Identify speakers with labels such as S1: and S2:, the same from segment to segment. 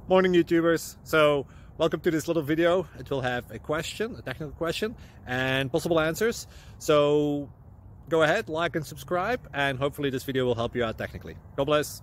S1: Morning YouTubers. So welcome to this little video. It will have a question, a technical question, and possible answers. So go ahead, like and subscribe, and hopefully this video will help you out technically. God bless.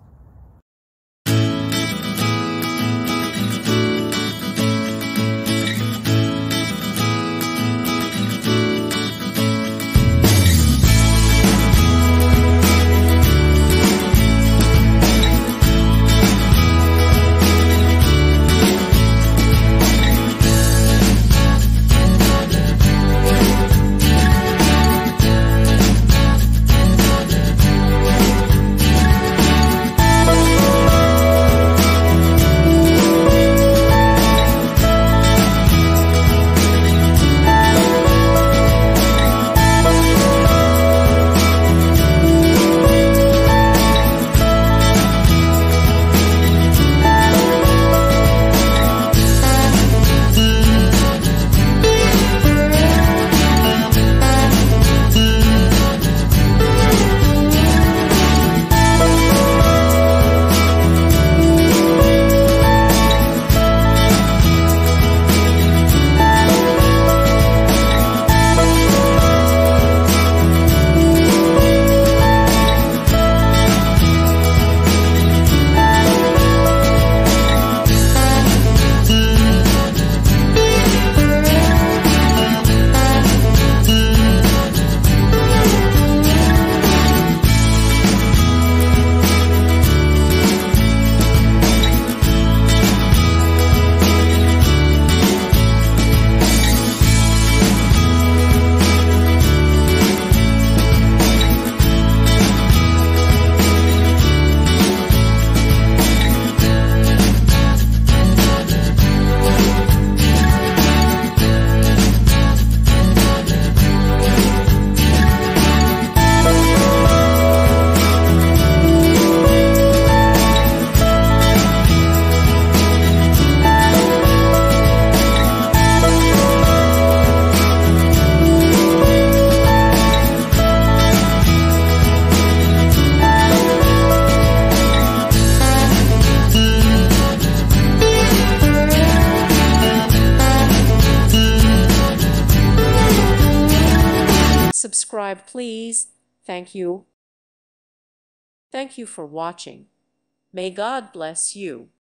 S2: Subscribe, please. Thank you. Thank you for watching. May God bless you.